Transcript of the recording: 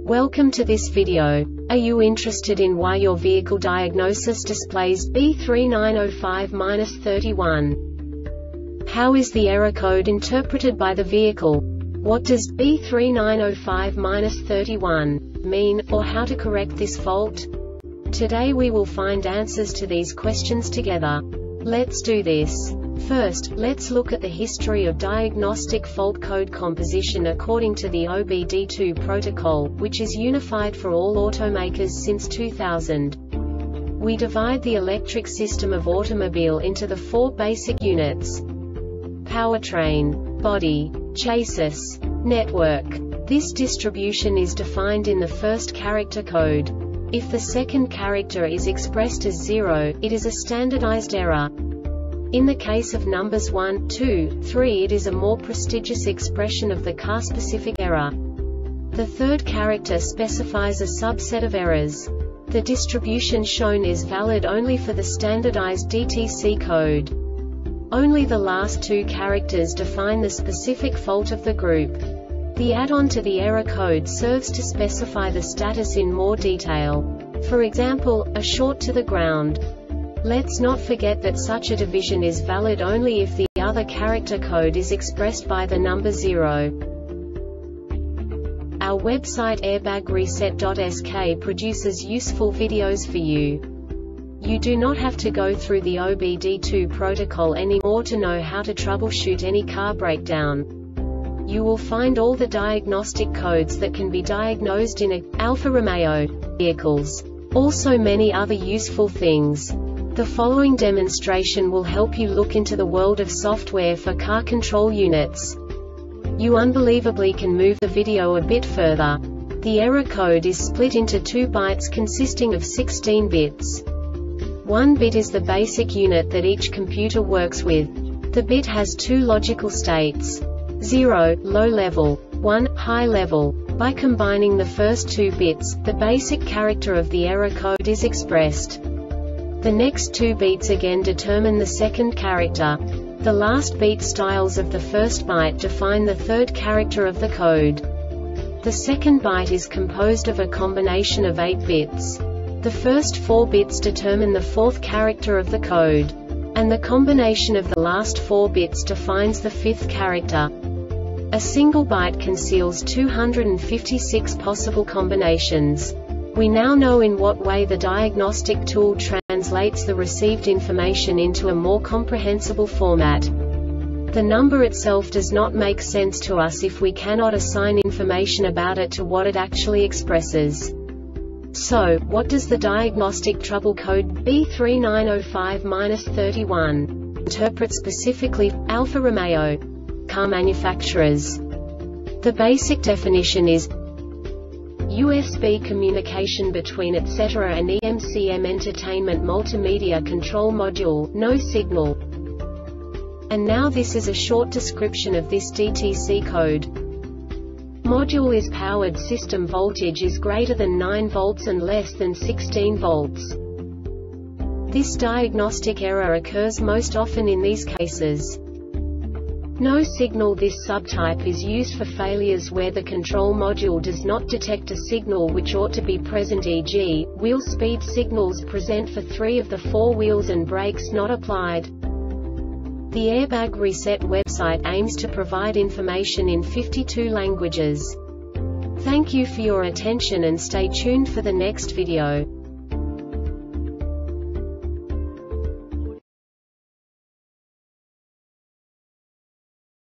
Welcome to this video. Are you interested in why your vehicle diagnosis displays B3905-31? How is the error code interpreted by the vehicle? What does B3905-31 mean, or how to correct this fault? Today we will find answers to these questions together. Let's do this. First, let's look at the history of diagnostic fault code composition according to the OBD2 protocol, which is unified for all automakers since 2000. We divide the electric system of automobile into the four basic units: powertrain, body, chassis, network. This distribution is defined in the first character code. If the second character is expressed as 0, it is a standardized error. In the case of numbers 1, 2, 3, it is a more prestigious expression of the car-specific error. The third character specifies a subset of errors. The distribution shown is valid only for the standardized DTC code. Only the last two characters define the specific fault of the group. The add-on to the error code serves to specify the status in more detail. For example, a short to the ground. Let's not forget that such a division is valid only if the other character code is expressed by the number 0. Our website airbagreset.sk produces useful videos for you. You do not have to go through the OBD2 protocol anymore to know how to troubleshoot any car breakdown. You will find all the diagnostic codes that can be diagnosed in Alfa Romeo vehicles. Also many other useful things. The following demonstration will help you look into the world of software for car control units. You unbelievably can move the video a bit further. The error code is split into 2 bytes consisting of 16 bits. 1 bit is the basic unit that each computer works with. The bit has 2 logical states: 0, low level, 1, high level. By combining the first 2 bits, the basic character of the error code is expressed. The next 2 beats again determine the second character. The last beat styles of the first byte define the third character of the code. The second byte is composed of a combination of 8 bits. The first 4 bits determine the fourth character of the code. And the combination of the last 4 bits defines the fifth character. A single byte conceals 256 possible combinations. We now know in what way the diagnostic tool translates the received information into a more comprehensible format. The number itself does not make sense to us if we cannot assign information about it to what it actually expresses. So, what does the diagnostic trouble code B3905-31 interpret specifically for Alfa Romeo car manufacturers? The basic definition is USB communication between etc. and EMCM entertainment multimedia control module, no signal. And now this is a short description of this DTC code. Module is powered, system voltage is greater than 9 volts and less than 16 volts. This diagnostic error occurs most often in these cases. No signal. This subtype is used for failures where the control module does not detect a signal which ought to be present, e.g., wheel speed signals present for 3 of the 4 wheels and brakes not applied. The Airbag Reset website aims to provide information in 52 languages. Thank you for your attention and stay tuned for the next video.